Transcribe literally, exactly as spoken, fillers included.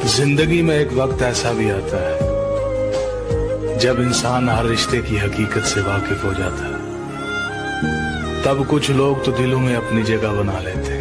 जिंदगी में एक वक्त ऐसा भी आता है जब इंसान हर रिश्ते की हकीकत से वाकिफ हो जाता है। तब कुछ लोग तो दिलों में अपनी जगह बना लेते हैं,